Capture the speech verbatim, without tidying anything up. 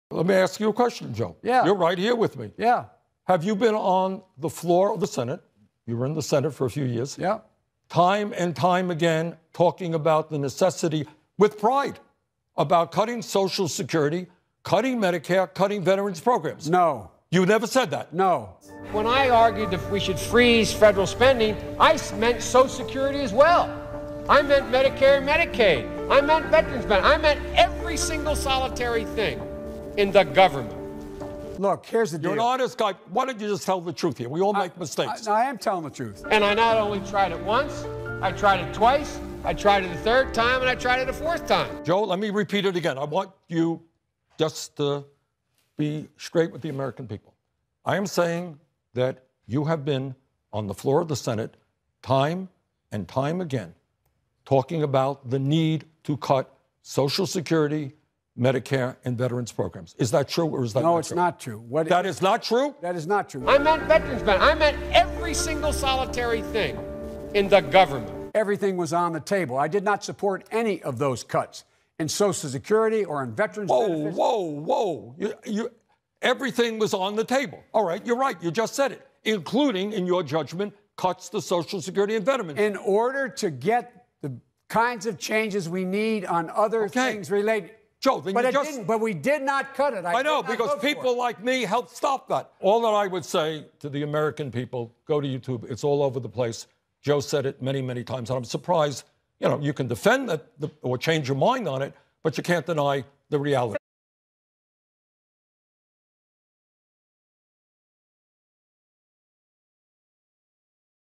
Let me ask you a question, Joe. Yeah. You're right here with me. Yeah. Have you been on the floor of the Senate? You were in the Senate for a few years. Yeah. Time and time again talking about the necessity, with pride, about cutting Social Security, cutting Medicare, cutting veterans programs. No. You never said that. No. When I argued that we should freeze federal spending, I meant Social Security as well. I meant Medicare and Medicaid. I meant veterans spending. I meant every single solitary thing in the government. Look, here's the deal. You're an honest guy. Why don't you just tell the truth here? We all make mistakes. I, I am telling the truth. And I not only tried it once, I tried it twice, I tried it a third time, and I tried it a fourth time. Joe, let me repeat it again. I want you just to be straight with the American people. I am saying that you have been on the floor of the Senate time and time again talking about the need to cut Social Security, Medicare, and veterans programs. Is that true or is that no, not it's true? not true. What That is not true? That is not true. I meant veterans spending. I meant every single solitary thing in the government. Everything was on the table. I did not support any of those cuts in Social Security or in veterans Whoa, benefits. whoa, whoa. You, you, everything was on the table. All right, you're right. You just said it, including, in your judgment, cuts to Social Security and veterans. In order to get the kinds of changes we need on other Okay. things related. Joe, then but you it just... didn't. But we did not cut it. I, I know, did not because vote for people it. like me helped stop that. All that I would say to the American people, go to YouTube. It's all over the place. Joe said it many, many times, and I'm surprised. You know, you can defend that or change your mind on it, but you can't deny the reality.